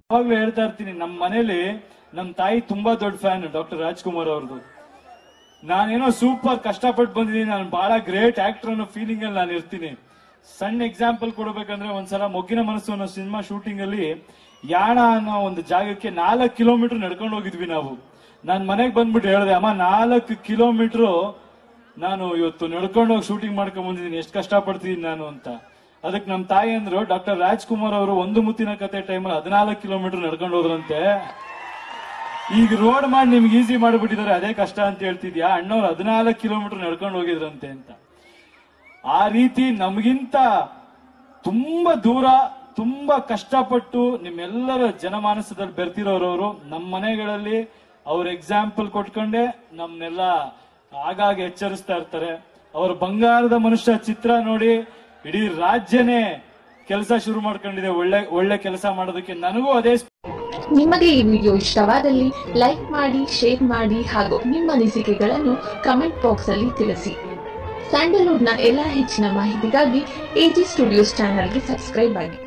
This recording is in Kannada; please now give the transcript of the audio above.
ಯಾವಾಗ್ಲೂ ಹೇಳ್ತಾ ಇರ್ತೀನಿ, ನಮ್ಮ ಮನೇಲಿ ನಮ್ ತಾಯಿ ತುಂಬಾ ದೊಡ್ಡ ಫ್ಯಾನ್ ಡಾಕ್ಟರ್ ರಾಜ್ಕುಮಾರ್ ಅವ್ರದ್ದು. ನಾನೇನೋ ಸೂಪರ್ ಕಷ್ಟಪಟ್ಟು ಬಂದಿದ್ದೀನಿ, ನಾನು ಬಹಳ ಗ್ರೇಟ್ ಆಕ್ಟರ್ ಅನ್ನೋ ಫೀಲಿಂಗ್ ಅಲ್ಲಿ ನಾನು ಇರ್ತೀನಿ. ಸಣ್ಣ ಎಕ್ಸಾಂಪಲ್ ಕೊಡ್ಬೇಕಂದ್ರೆ, ಒಂದ್ಸಲ ಮೊಗ್ಗಿನ ಮನಸ್ಸು ಅನ್ನೋ ಸಿನಿಮಾ ಶೂಟಿಂಗ್ ಅಲ್ಲಿ ಯಾಣ ಅನ್ನೋ ಒಂದು ಜಾಗಕ್ಕೆ 4 ಕಿಲೋಮೀಟರ್ ನಡ್ಕೊಂಡು ಹೋಗಿದ್ವಿ ನಾವು. ನಾನ್ ಮನೆಗೆ ಬಂದ್ಬಿಟ್ಟು ಹೇಳಿದೆ, ಅಮ್ಮ 4 ಕಿಲೋಮೀಟರ್ ನಾನು ಇವತ್ತು ನಡ್ಕೊಂಡು ಹೋಗಿ ಶೂಟಿಂಗ್ ಮಾಡ್ಕೊಂಡ್ ಬಂದಿದ್ದೀನಿ, ಎಷ್ಟು ಕಷ್ಟ ಪಡ್ತಿದ್ದೀನಿ ನಾನು ಅಂತ. ಅದಕ್ಕೆ ನಮ್ ತಾಯಿ ಅಂದ್ರು, ಡಾಕ್ಟರ್ ರಾಜ್ಕುಮಾರ್ ಅವರು ಒಂದು ಮುತ್ತಿನ ಕತೆ ಟೈಮಲ್ಲಿ 14 ಕಿಲೋಮೀಟರ್ ನಡ್ಕೊಂಡು ಹೋದ್ರಂತೆ. ಈಗ ರೋಡ್ ಮಾಡಿ ನಿಮ್ಗೆ ಈಸಿ ಮಾಡ್ಬಿಟ್ಟಿದ್ದಾರೆ, ಅದೇ ಕಷ್ಟ ಅಂತ ಹೇಳ್ತಿದ್ಯಾ, ಅಣ್ಣವ್ರು 14 ಕಿಲೋಮೀಟರ್ ನಡ್ಕೊಂಡು ಹೋಗಿದ್ರಂತೆ ಅಂತ. ಆ ರೀತಿ ನಮಗಿಂತ ತುಂಬಾ ದೂರ, ತುಂಬಾ ಕಷ್ಟಪಟ್ಟು ನಿಮ್ಮೆಲ್ಲರ ಜನಮಾನಸದಲ್ಲಿ ಬೆರ್ತಿರೋರವರು ನಮ್ಮ ಮನೆಗಳಲ್ಲಿ ಅವ್ರ ಎಕ್ಸಾಂಪಲ್ ಕೊಟ್ಕೊಂಡೆ ನಮ್ನೆಲ್ಲ ಆಗಾಗ ಎಚ್ಚರಿಸ್ತಾ ಇರ್ತಾರೆ. ಅವ್ರ ಬಂಗಾರದ ಮನುಷ್ಯ ಚಿತ್ರ ನೋಡಿ ಇಡೀ ರಾಜ್ಯನೇ ಕೆಲಸ ಶುರು ಮಾಡ್ಕೊಂಡಿದೆ ಒಳ್ಳೆ ಒಳ್ಳೆ ಕೆಲಸ ಮಾಡೋದಕ್ಕೆ. ನನಗೂ ಅದೇ. ನಿಮಗೆ ಈ ವಿಡಿಯೋ ಇಷ್ಟವಾದಲ್ಲಿ ಲೈಕ್ ಮಾಡಿ, ಶೇರ್ ಮಾಡಿ ಹಾಗೂ ನಿಮ್ಮ ಅನಿಸಿಕೆಗಳನ್ನು ಕಮೆಂಟ್ ಬಾಕ್ಸ್ ಅಲ್ಲಿ ತಿಳಿಸಿ. ಸ್ಯಾಂಡಲ್ವುಡ್ನ ಎಲ್ಲ ಹೆಚ್ಚಿನ ಮಾಹಿತಿಗಾಗಿ ಎಜಿ ಸ್ಟುಡಿಯೋಸ್ ಚಾನೆಲ್ಗೆ ಸಬ್ಸ್ಕ್ರೈಬ್ ಆಗಿ.